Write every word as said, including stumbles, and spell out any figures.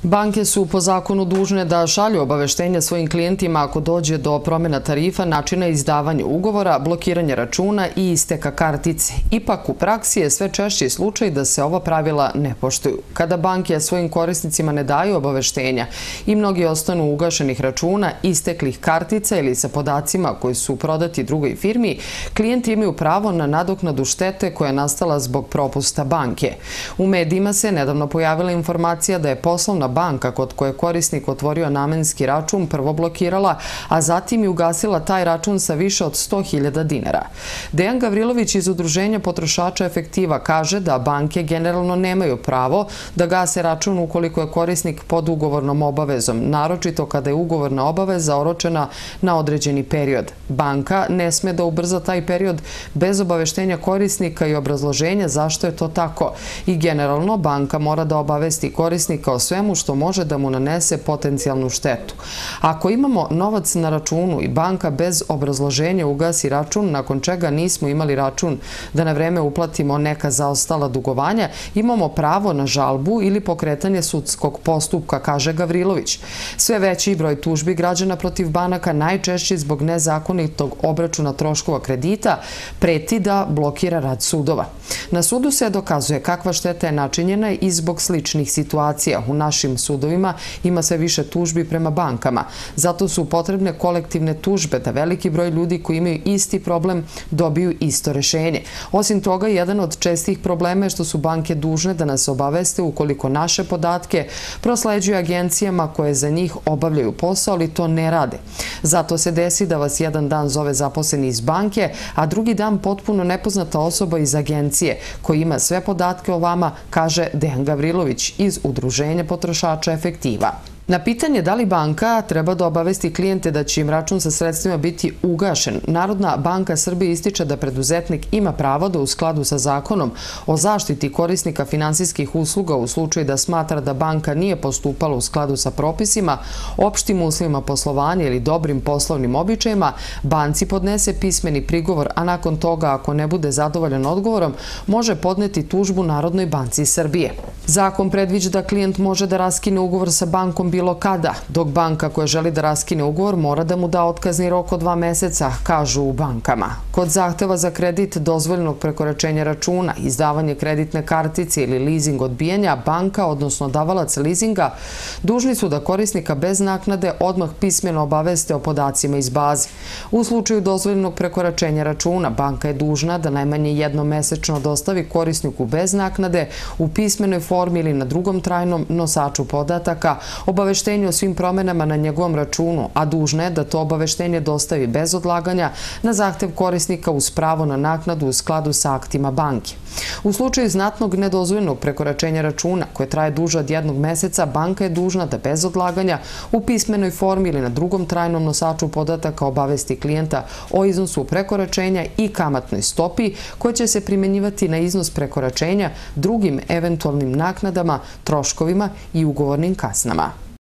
Banke su po zakonu dužne da šalju obaveštenja svojim klijentima ako dođe do promjena tarifa, načina izdavanja ugovora, blokiranja računa i isteka kartice. Ipak u praksi je sve češći slučaj da se ova pravila ne poštuju. Kada banke svojim korisnicima ne daju obaveštenja i mnogi ostanu ugašenih računa, isteklih kartica ili sa podacima koji su prodati drugoj firmi, klijenti imaju pravo na nadoknadu štete koja je nastala zbog propusta banke. U medijima se nedavno pojavila informacija da je poslovna banka kod koje korisnik otvorio namenski račun prvo blokirala, a zatim i ugasila taj račun sa više od sto hiljada dinara. Dejan Gavrilović iz Udruženja potrošača Efektiva kaže da banke generalno nemaju pravo da gase račun ukoliko je korisnik pod ugovornom obavezom, naročito kada je ugovorna obaveza oročena na određeni period. Banka ne sme da ubrza taj period bez obaveštenja korisnika i obrazloženja zašto je to tako. I generalno banka mora da obavesti korisnika o svemu što može da mu nanese potencijalnu štetu. Ako imamo novac na računu i banka bez obrazloženja ugasi račun, nakon čega nismo imali račun da na vreme uplatimo neka zaostala dugovanja, imamo pravo na žalbu ili pokretanje sudskog postupka, kaže Gavrilović. Sve veći broj tužbi građana protiv banaka, najčešće zbog nezakonitog obračuna troškova kredita, preti da blokira rad sudova. Na sudu se dokazuje kakva šteta je načinjena i zbog sličnih situacija. U našim sudovima ima sve više tužbi prema bankama. Zato su potrebne kolektivne tužbe da veliki broj ljudi koji imaju isti problem dobiju isto rešenje. Osim toga, jedan od čestih problema je što su banke dužne da nas obaveste ukoliko naše podatke prosleđuju agencijama koje za njih obavljaju posao, ali to ne rade. Zato se desi da vas jedan dan zove zaposleni iz banke, a drugi dan potpuno nepoznata osoba iz agencije koji ima sve podatke o vama, kaže Dejan Gavrilović iz Udruženja potrošača Efektiva. Na pitanje da li banka treba da obavesti klijente da će im račun sa sredstvima biti ugašen, Narodna banka Srbije ističe da preduzetnik ima pravo da u skladu sa zakonom o zaštiti korisnika finansijskih usluga u slučaju da smatra da banka nije postupala u skladu sa propisima, opštim uslovima poslovanja ili dobrim poslovnim običajima, banci podnese pismeni prigovor, a nakon toga, ako ne bude zadovoljan odgovorom, može podneti tužbu Narodnoj banci Srbije. Zakon predviđa da klijent može da raskine ugovor sa bankom bilo kada, dok banka koja želi da raskine ugovor mora da mu da otkazni rok od dva meseca, kažu u bankama. Kod zahteva za kredit, dozvoljenog prekoračenja računa, izdavanje kreditne kartice ili leasing odbijanja, banka, odnosno davalac leasinga, dužni su da korisnika bez naknade odmah pismeno obaveste o podacima iz baze. U slučaju dozvoljenog prekoračenja računa, banka je dužna da najmanje jednom mesečno dostavi korisniku bez naknade u pismenoj formi ili na drugom trajnom nosaču podataka obaveštenje o svim promenama na njegovom računu, a dužna je da to obaveštenje dostavi bez odlaganja na zahtev korisnika uz pravo na naknadu u skladu sa aktima banke. U slučaju znatnog nedozvoljenog prekoračenja računa koje traje duže od jednog meseca, banka je dužna da bez odlaganja u pismenoj formi ili na drugom trajnom nosaču podataka obavesti klijenta o iznosu prekoračenja i kamatnoj stopi koja će se primenjivati na iznos prekoračenja, drugim eventualnim naknadama, troškovima i ugovornim kasnama.